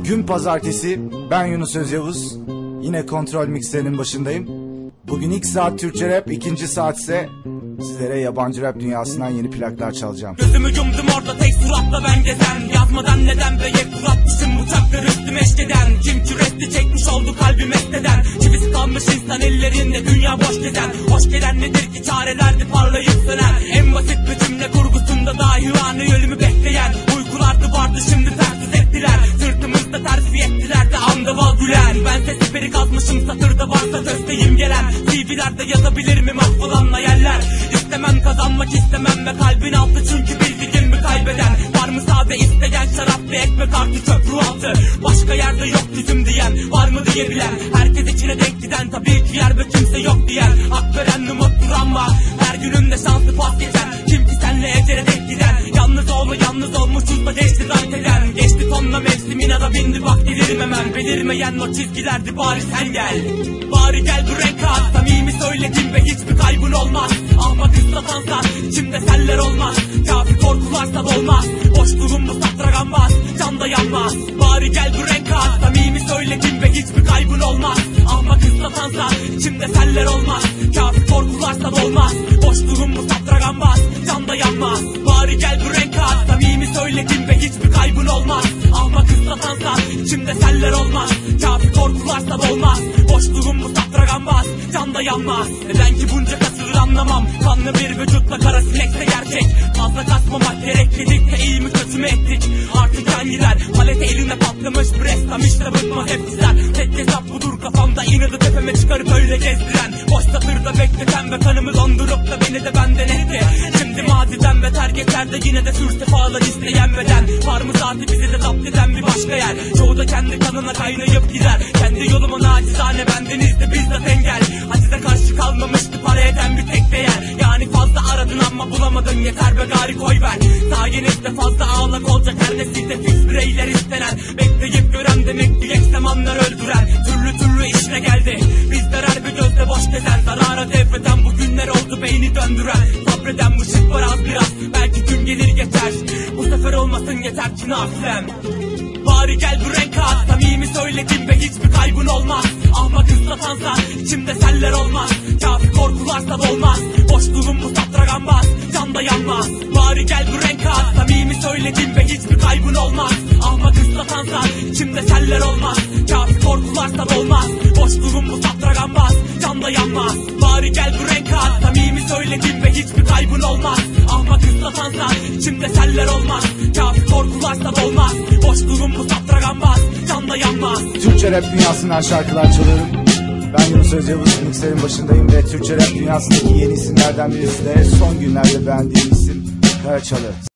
Gün pazartesi, ben Yunus Özyavuz. Yine kontrol mikserinin başındayım. Bugün ilk saat Türkçe rap, ikinci saat ise sizlere yabancı rap dünyasından yeni plaklar çalacağım. Gözümü yumdum orada tek suratla ben gezen, yazmadan neden be yek kuratmışım uçaklar üstüme eşkeden. Kim küresti çekmiş oldu kalbim esteden, çivisi kalmış insan ellerinde dünya boş gezen. Hoş gelen nedir ki çarelerdi parlayıp sönen, en basit bir cümle kurgusunda dahi anı ölümü bekleyen. Uykulardı vardı şimdi tersiz ettiler, sırtımızda terfi ettiler de andaval gülen. Ben sesi beri kazmışım satırda varsa sözteyim gelen, CV'lerde yazabilir mi mahvolanla yerler. İstemem kazanmak istemem ve kalbin altı çünkü bildiğin mi kaybeden. Var mı sade isteyen şarap ve ekmek artı köprü altı, başka yerde yok yüzüm diyen var mı diyebilen. Herkes içine denk giden tabii ki yer ve kimse yok diyen, hak veren umut duran var her günümde şanslı pas geçen. Kim ki senle ecele denk giden, yalnız oğlu yalnız olmuşuz da geçti zaten. Geçti tonla mevsimin ada bindi bak delirmemem, belirmeyen o çizgilerdi bari sen gel. Bari gel bu renk at, samimi söyledim ve hiçbir kaybın olmaz. Ahmak ıslatansa içimde seller olmaz, kafir korkularsa dolmaz. Boşluğum bu satragan bas, can da yanmaz. Bari gel bu renk at, samimi söyledim ve hiçbir kaybın olmaz. Ahmak ıslatansa içimde seller olmaz, kafir korkularsa dolmaz. Boşluğum bu satragan bas, can da yanmaz. Bari gel bu renk at, samimi söyledim ve hiçbir kaybın olmaz. Ahmak ıslatansa içimde seller olmaz, kafir korkularsa dolmaz. Boşluğum bu satragan bas, can da yanmaz. Neden ki bunca kasılır anlamam, kanlı bir vücutla kara sinekse gerçek. Fazla kasmamak gerek dedik de iyi mi kötü mü ettik? Artık yan gider palete eline patlamış bir ressam, işte bıkma hep güzel. Tek hesap budur kafamda, inadı tepeme çıkarıp öyle gezdiren. Boş satırda bekleten ve kanımı dondurup da beni de benden etti. Şimdi maziden beter geçer de yine de sür sefalar isteyen beden. Var mı zaten bizi de zapt eden bir başka yer? Çoğu da kendi kanına kaynayıp gider. Kendi yolumu nacizane bendenizde bizzat engel. Hacize karşı kalmamıştı para eden bir tek değer. Yani fazla aradın ama bulamadın, yeter be gari koy ver. Sayenizde fazla ağlak olacak her nesilde fix bireyler istenen. Bekleyip gören demek ki geç zamanlar öldüren. Türlü türlü işine geldi bizler her bir gözle boş gezen. Zarara devreden bu günler oldu beyni döndüren. Sabreden bu şık var az biraz, belki gün gelir geçer. Bu sefer olmasın yeter ki nafilem. Bari gel bu renk at, samimi söyledim ve hiçbir kaybın olmaz. Ahmak ıslatansa içimde seller olmaz, kafir korkularsa dolmaz. Boşluğum bu satragan bas, can da yanmaz. Bari gel bu renk at, samimi söyledim ve hiçbir kaybın olmaz. Ahmak ıslatansa içimde seller olmaz, kafir korkularsa dolmaz. Boşluğum bu satragan bas, can da yanmaz. Bari gel bu renk at, samimi söyledim ve hiçbir kaybın olmaz. Ahmak ıslatansa içimde seller olmaz, kafir korkularsa dolmaz. Boşluğum bu satragan bas, can da yanmaz. Türkçe rap dünyasından şarkılar çalıyorum. Ben Yunus Özyavuz, mikserin başındayım ve Türkçe rap dünyasındaki yeni isimlerden birisi de son günlerde beğendiğim isim Karaçalı.